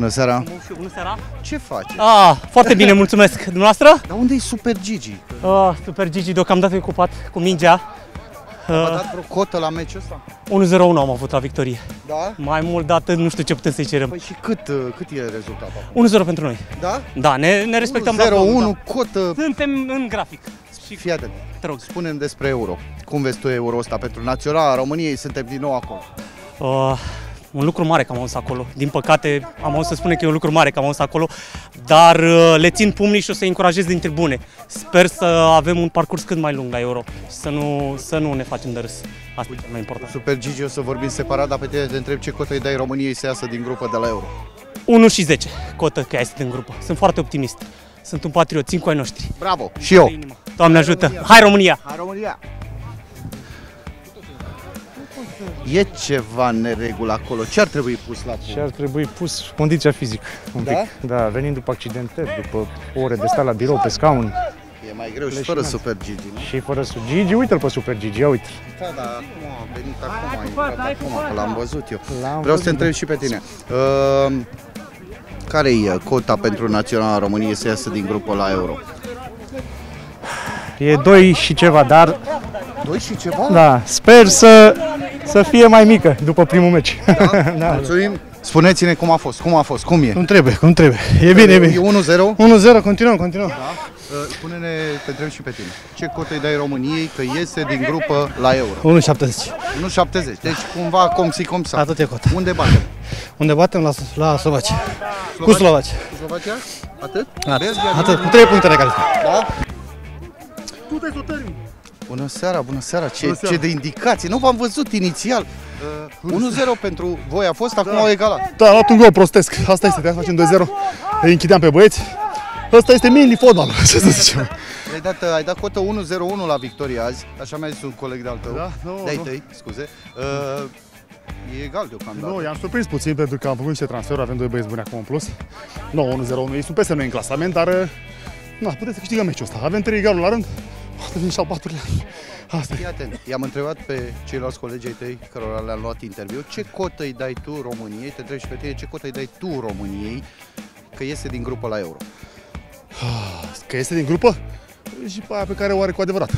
Bună seara! Bună seara! Ce faci? Foarte bine, mulțumesc! Dumneavoastră? Dar unde e Super Gigi? Super Gigi deocamdată e ocupat cu mingea. V-a dat vreo cotă la meciul ăsta? 1-0-1 am avut la victorie. Da? Mai mult de atât nu știu ce putem să-i cerem. Păi și cât e rezultatul? 1-0 pentru noi. Da? Da, ne respectăm. 0-1, cotă... Suntem în grafic. Fii atent. Te rog. Spune-mi despre euro. Cum vezi tu euro ăsta pentru naționala României? Suntem din nou acolo. Un lucru mare că am ajuns acolo. Din păcate, am ajuns să spune că e un lucru mare că am ajuns acolo, dar le țin pumnii și o să-i încurajez din tribune. Sper să avem un parcurs cât mai lung la Euro și să nu ne facem de râs. Asta e cel mai important. Super Gigi o să vorbim separat, dar pe tine te întreb ce cotă îi dai României să iasă din grupă de la Euro. 1 și 10 cotă că iasă din grupă. Sunt foarte optimist. Sunt un patriot, țin cu ai noștri. Bravo! Și eu! Doamne ajută! Hai România! Hai România! E ceva în neregulă acolo. Ce ar trebui pus la punct? Ce ar trebui pus? Condiția fizică. Un pic. Da, venind după accidentări, după ore de stat la birou, pe scaun. E mai greu și fără Super Gigi, nu? Și fără Gigi, uite-l pe Super Gigi, ia uite. Da, dar acum a venit acum, că l-am văzut eu. Vreau să te întreb și pe tine. Care e cota pentru naționala României să iasă din grupă la Euro? E 2 și ceva, dar... 2 și ceva? Da, sper să fie mai mică după primul meci. Da? Da. Mulțumim! Spuneți-ne cum a fost, cum e? Cum trebuie. E bine, e bine. E 1-0? 1-0, continuăm. Da? Spune-ne, te întreb și pe tine. Ce cotă îi dai României că iese din grupă la Euro? 1,70. 1,70. Deci cumva cum sa. Atât e cota. Unde batem? Unde batem? La Slovacia. Cu Slovacia. Cu Slovacia? Atât? Atât, cu 3 puncte de calitate. Da? Bună seara, ce de indicație, nu v-am văzut inițial. 1-0 pentru voi a fost, acum au egalat. Da, am luat un gol prostesc, asta este, de facem 2-0, îi închideam pe băieți. Ăsta este mini fotbal, ce să zicem. Ai dat cotă 1-0-1 la victoria azi, așa mi-a zis un coleg de-al tău, de-ai tăi, scuze. E egal deocamdată. Nu, i-am surprins puțin pentru că am făcut niște transferuri, avem 2 băieți buni acum în plus. Nu, 1-0-1, ei sunt peste noi în clasament, dar puteți să câștigăm meciul ăsta. Avem 3 egaluri la rând, vin și al 4-lea. Asta. Fii atent, i-am întrebat pe ceilalți colegii tăi cărora le-am luat interviu, ce cotă îi dai tu României, te întreb și pe tine, ce cotă îi dai tu României că iese din grupă la Euro? Că iese din grupă? Și pe aia pe care o are cu adevărat. 2-20,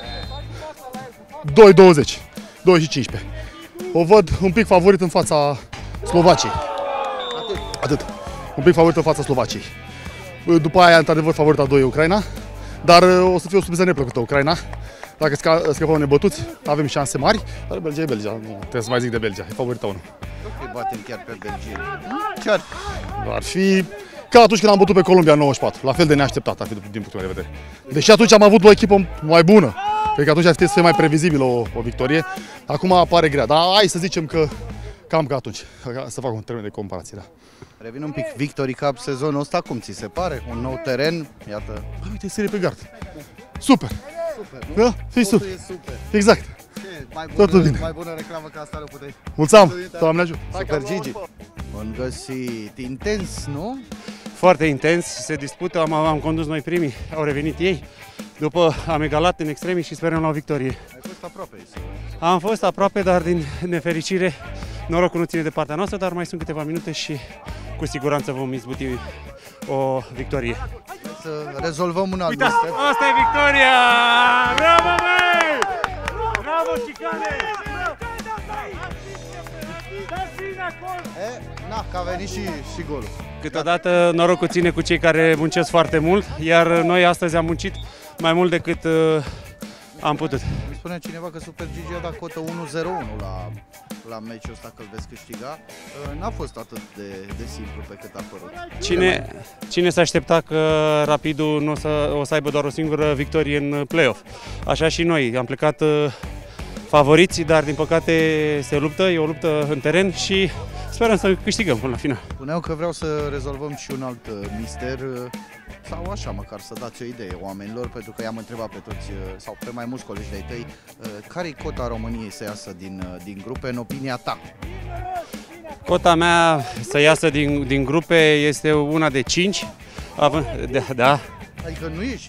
2-15. O văd un pic favorit în fața Slovaciei. Atât. Un pic favorit în fața Slovaciei. După aia, într-adevăr, favorita 2 Ucraina, dar o să fie o surpriză neplăcută Ucraina. Dacă scăpăm nebătuți, avem șanse mari, dar Belgia e Belgia, nu trebuie să mai zic de Belgia, e favorita 1. Îi batem chiar pe Belgia. Ce ar fi ca atunci când am bătut pe Columbia în 94, la fel de neașteptat ar fi din punctul meu de vedere. Deși atunci am avut o echipă mai bună, cred că atunci ar fi să fie mai previzibilă o victorie, acum apare grea, dar hai să zicem că cam ca atunci, să fac un termen de comparație. Da. Revin un pic, Victory Cup sezonul ăsta, cum ți se pare? Un nou teren, iată. Uite, serie pe gard. Super! Nu? Da? Fii super. Exact. Totul bine. Mai bună reclamă ca asta nu puteai. Mulțumim, Doamne ajută. Super Gigi. Bun găsit. Intens, nu? Foarte intens, se dispută, am condus noi primii, au revenit ei. După am egalat în extremii și sperăm la o victorie. Ai fost aproape. Am fost aproape, dar din nefericire norocul nu ține de partea noastră, dar mai sunt câteva minute și cu siguranță vom izbuti o victorie. Să rezolvăm un alt Uitați, asta e victoria! Bravo, băi! Bravo, Chicane! Că a venit și golul. Câteodată norocul ține cu cei care muncesc foarte mult, iar noi astăzi am muncit mai mult decât am putut. Îmi spune cineva că Super Gigi a dat cotă 1-0-1 la meciul ăsta, că îl veți câștiga. N-a fost atât de simplu pe cât a părut. Cine s-a aștepta că Rapidul nu o să aibă doar o singură victorie în play-off? Așa și noi. Am plecat favoriți, dar din păcate se luptă, e o luptă în teren și sperăm să câștigăm până la final. Spuneau că vreau să rezolvăm și un alt mister, sau așa măcar să dați o idee oamenilor, pentru că i-am întrebat pe toți, sau pe mai mulți colegi de-ai tăi, care-i cota României să iasă din grupe, în opinia ta? Cota mea să iasă din grupe este una de 5. Da. Adică nu ieși.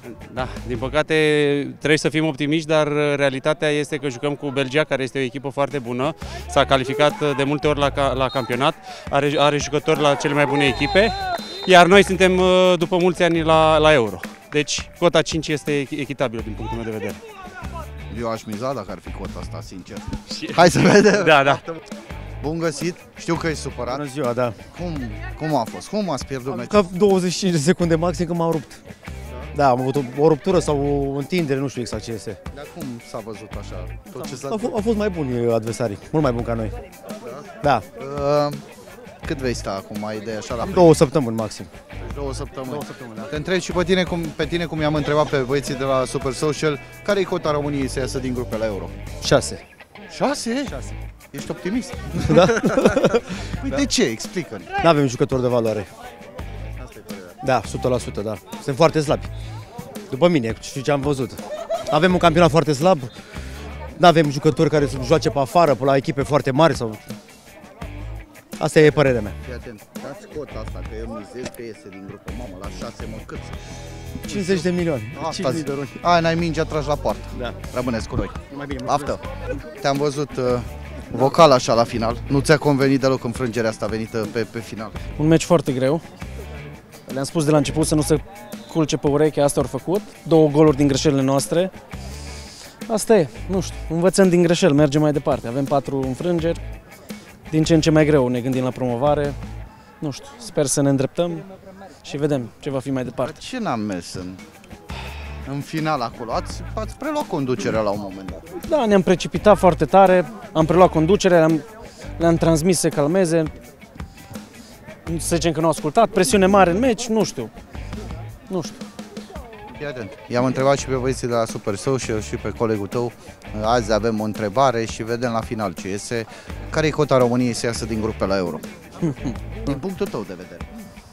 Da, din păcate trebuie să fim optimiști, dar realitatea este că jucăm cu Belgia, care este o echipă foarte bună, s-a calificat de multe ori la campionat, are jucători la cele mai bune echipe, iar noi suntem după mulți ani la Euro. Deci cota 5 este echitabilă din punctul meu de vedere. Eu aș miza dacă ar fi cota asta, sincer. Hai să vedem! Da, da. Bun găsit, știu că ești supărat. Bună ziua, da. Cum a fost? Cum ați pierdut meciul? Ca 25 de secunde maxim că m-am rupt. Da, am avut o ruptură sau o întindere, nu știu exact ce este. Dar cum s-a văzut așa? Tot ce Au fost mai buni adversarii, mult mai buni ca noi. Da. Cât vei sta acum, mai idee așa la 2 săptămâni maxim. 2 săptămâni. 2 săptămâni, da. Te întreb și pe tine cum i-am întrebat pe băieții de la Super Social, care e cota României să iasă din grupe la Euro? 6. 6? 6. Ești optimist? Da? Păi de ce? Explică-ne. Nu avem jucători de valoare. Da, 100%, da. Sunt foarte slabi. După mine, știu ce am văzut. Avem un campionat foarte slab. Nu avem jucători care să joace pe afară, pe la echipe foarte mari sau... Asta e părerea mea. Fii atent, dați cota asta, că eu mizez că iese din grupă. Mamă, la 6 mă cât? 50 de milioane. Asta zic. Ai, n-ai mingea, tragi la poartă. Da. Rămâneți cu noi. Mai bine, Aftă. Te-am văzut vocal așa la final. Nu ți-a convenit deloc înfrângerea asta venită pe final. Un meci foarte greu. Le-am spus de la început să nu se culce pe ureche, asta au făcut. 2 goluri din greșelile noastre. Asta e, nu știu, învățăm din greșeli, mergem mai departe. Avem 4 înfrângeri, din ce în ce mai greu ne gândim la promovare. Nu știu, sper să ne îndreptăm și vedem ce va fi mai departe. Ce n-am mers în final acolo? Ați preluat conducerea la un moment dat. Da, ne-am precipitat foarte tare, am preluat conducerea, le-am transmis să se calmeze. Să zicem că nu au ascultat, presiune mare în meci, nu știu. Fii atent. I-am întrebat și pe băieții de la Super Social și pe colegul tău. Azi avem o întrebare și vedem la final ce iese. Care e cota României să iasă din grupe la Euro? Din punctul tău de vedere.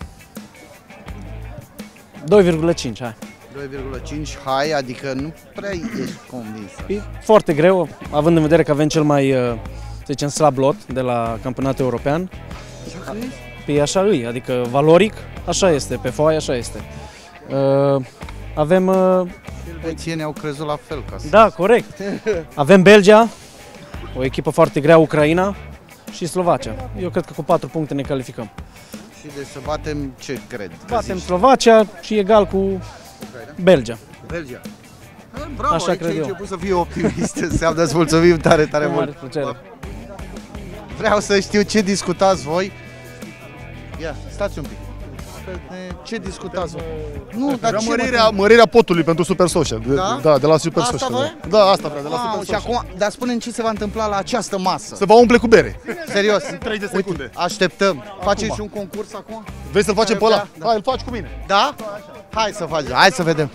2,5, hai. 2,5, hai, adică nu prea ești convins. E foarte greu, având în vedere că avem cel mai, să zicem, slab lot de la campionatul european. Păi așa îi, adică valoric, așa este, pe foaie așa este. Avem... Elvețienii au crezut la fel ca să... Da, corect. Avem Belgia, o echipă foarte grea, Ucraina și Slovacia. Eu cred că cu 4 puncte ne calificăm. Și de să batem ce cred? Batem Slovacia și egal cu Belgia. Belgia. Bravo, așa aici cred eu. început să fii optimist. Înseamnă îți mulțumim tare, tare Cu mare mult. plăcere. Vreau să știu ce discutați voi. Ia, stați un pic. Ce discutați voi? Nu, dar ce Mărirea potului pentru Super Social. Da? Da, de la Super Asta Social. vrea? Da, asta vrea, de la Wow, Super și Social. acum, dar spune-mi ce se va întâmpla la această masă. Se va umple cu bere. Serios. 3 de secunde. Uite, așteptăm. Facem și un concurs acum? Vrei să-l facem pe ăla? Da. Hai, îl faci cu mine. Da? Hai să facem. Hai să vedem.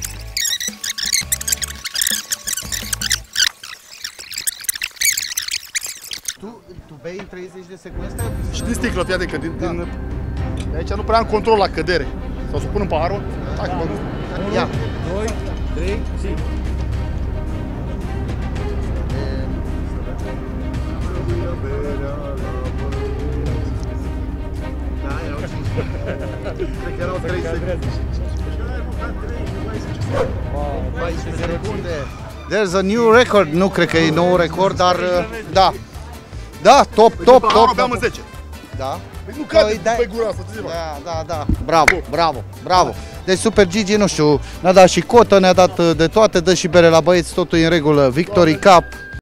Tu bei în 30 de secunde? Și din sticlă, fii atent, că de aici nu prea am control la cădere. Sau să pun în paharul? Hai că mă gândesc. Ia. 2, 3, zi. Cred că erau 3 secunde. There's a new record. Nu cred că e nou record, dar da. Da, top. Paharul beam în 10. Da. Nu cade da. pe gura asta, ți-l Da. Bravo. Deci Super Gigi, nu știu, ne-a dat și cotă, ne-a dat de toate, dă și bere la băieți, totul e în regulă. Victory Cup.